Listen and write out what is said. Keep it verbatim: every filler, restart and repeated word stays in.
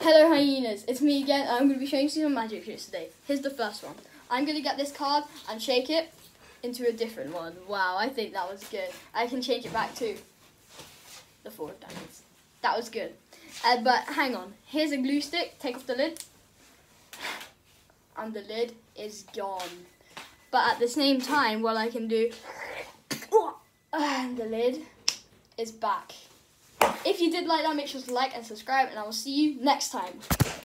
Hello hyenas, it's me again. I'm going to be showing you some magic tricks today. Here's the first one. I'm going to get this card and shake it into a different one. Wow, I think that was good. I can change it back to the four of diamonds. That was good. Uh, but hang on, here's a glue stick. Take off the lid. And the lid is gone. But at the same time, what I can do, and the lid is back. If you did like that, make sure to like and subscribe, and I will see you next time.